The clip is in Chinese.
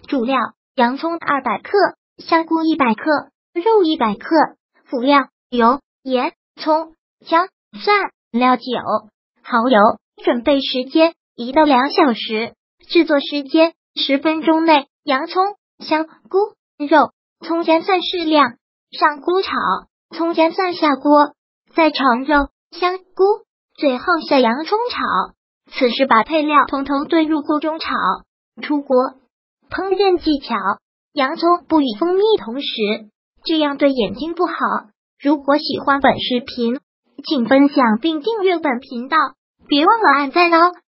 主料：洋葱200克，香菇100克，肉100克。辅料：油、盐、葱、姜、蒜、料酒、蚝油。准备时间1到2小时，制作时间10分钟内。洋葱、香菇、肉、葱姜蒜适量，上锅炒，葱姜蒜下锅，再炒肉、香菇，最后下洋葱炒。此时把配料统统兑入锅中炒。出锅。烹饪技巧：洋葱不与蜂蜜同时，这样对眼睛不好。如果喜欢本视频，请分享并订阅本频道，别忘了按赞哦。